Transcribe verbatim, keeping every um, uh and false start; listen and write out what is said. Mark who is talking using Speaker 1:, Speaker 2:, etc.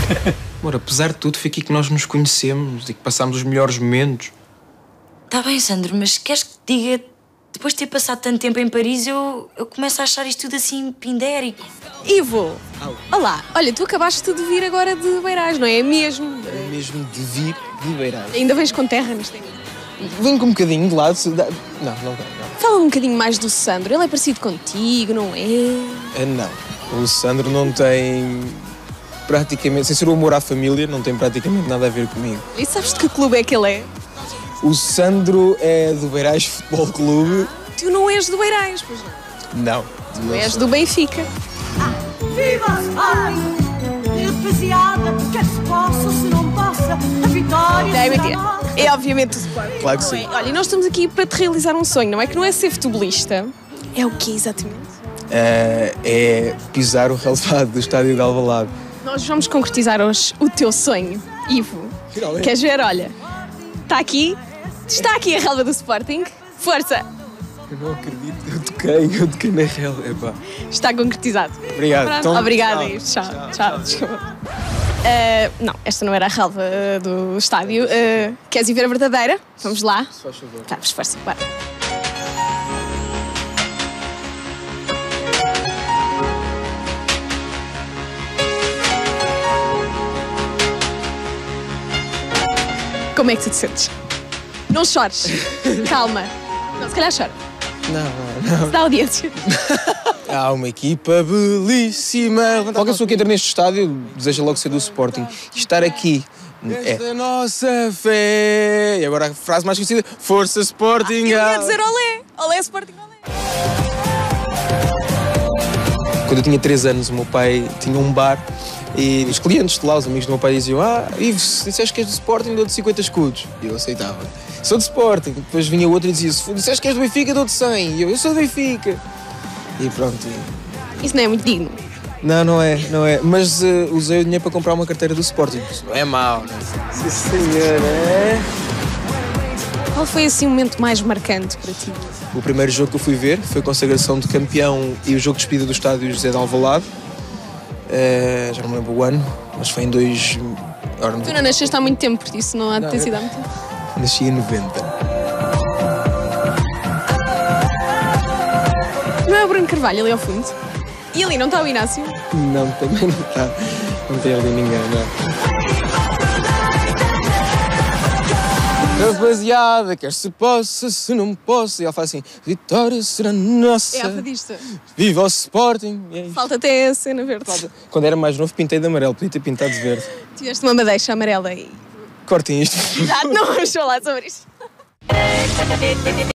Speaker 1: Amor, apesar de tudo, foi aqui que nós nos conhecemos e que passámos os melhores momentos.
Speaker 2: Tá bem, Sandro, mas queres que te diga... Depois de ter passado tanto tempo em Paris, eu, eu começo a achar isto tudo assim pindérico.
Speaker 3: Ivo! Olá, olha, tu acabaste de vir agora de Beirás, não é mesmo?
Speaker 1: É mesmo de vir de Beirás.
Speaker 3: Ainda vens com terra neste tempo?
Speaker 1: Venho com um bocadinho de lado. Não, não venho, não.
Speaker 3: Fala um bocadinho mais do Sandro. Ele é parecido contigo, não é?
Speaker 1: É, não. O Sandro não tem praticamente, sem ser o amor à família, não tem praticamente nada a ver comigo.
Speaker 3: E sabes de que clube é que ele é?
Speaker 1: O Sandro é do Beirás Futebol Clube.
Speaker 3: Tu não és do Beirás, pois não?
Speaker 1: Não.
Speaker 3: Tu
Speaker 1: não
Speaker 3: és
Speaker 1: sou.
Speaker 3: do Benfica.
Speaker 4: Ah, viva a Sporting! Rapaziada, quer se possa, se não possa, a vitória
Speaker 3: Não é
Speaker 4: será
Speaker 3: mentira.
Speaker 4: nossa.
Speaker 3: É obviamente o Sporting.
Speaker 1: Claro que sim.
Speaker 3: Olha, nós estamos aqui para te realizar um sonho, não é? Que não é ser futebolista. É o quê, exatamente?
Speaker 1: Uh, é pisar o relevado do estádio de Alvalade.
Speaker 3: Nós vamos concretizar hoje o teu sonho, Ivo.
Speaker 1: Finalmente.
Speaker 3: Queres ver? Olha, está aqui, está aqui a relva do Sporting. Força!
Speaker 1: Eu não acredito, eu toquei, eu toquei na relva. Epá.
Speaker 3: Está concretizado.
Speaker 1: Obrigado.
Speaker 3: Pronto,
Speaker 1: Então,
Speaker 3: obrigada,
Speaker 1: tchau.
Speaker 3: Ivo. Tchau,
Speaker 1: Tchau,
Speaker 3: tchau,
Speaker 1: tchau.
Speaker 3: desculpa. Uh, não, esta não era a relva uh, do estádio. Uh, queres ir ver a verdadeira? Vamos lá.
Speaker 1: Se faz favor.
Speaker 3: Vamos, força, bora. Como é que tu te sentes? Não chores. Calma. Não, se calhar chora.
Speaker 1: Não, não, não.
Speaker 3: Dá audiência.
Speaker 1: Há uma equipa belíssima. Qualquer pessoa que entra neste estádio deseja logo ser do Sporting. E estar aqui é a nossa fé. E agora a frase mais conhecida: Força Sporting.
Speaker 3: Eu ia dizer olé. Olé, Sporting, olé.
Speaker 1: Quando eu tinha três anos, o meu pai tinha um bar e os clientes de lá, os amigos do meu pai, diziam: Ah, Ivo, se disseste que és do Sporting, dou-te cinquenta escudos. E eu aceitava. Sou do Sporting. Depois vinha outro e dizia: Se disseste que és do Benfica, dou-te cem. E eu: Eu sou do Benfica. E pronto.
Speaker 3: Isso não é muito digno.
Speaker 1: Não, não é, não é. Mas uh, usei o dinheiro para comprar uma carteira do Sporting. Isso não é mau, não é? Sim, senhora. É?
Speaker 3: Qual foi assim o momento mais marcante para ti?
Speaker 1: O primeiro jogo que eu fui ver foi a consagração de campeão e o jogo de despedida do estádio José de Alvalade. Uh, já não me lembro o ano, mas foi em dois... Ora,
Speaker 3: Tu não nasceste há muito tempo, por isso não há de ter
Speaker 1: Não,
Speaker 3: sido
Speaker 1: eu-
Speaker 3: há muito tempo.
Speaker 1: Nasci em noventa.
Speaker 3: Não é o Bruno Carvalho ali ao fundo? E ali não está o Inácio?
Speaker 1: Não, também não está. Não tem ali ninguém, não. Rapaziada, quer se possa, se não possa. E ela faz assim: Vitória será nossa.
Speaker 3: É a fadista.
Speaker 1: Viva o Sporting. E é isto.
Speaker 3: Falta até a cena verde.
Speaker 1: Quando era mais novo, pintei de amarelo. Podia ter pintado de verde.
Speaker 3: Tiveste uma madeixa amarela aí.
Speaker 1: Cortem isto.
Speaker 3: Já não vamos falar sobre isto.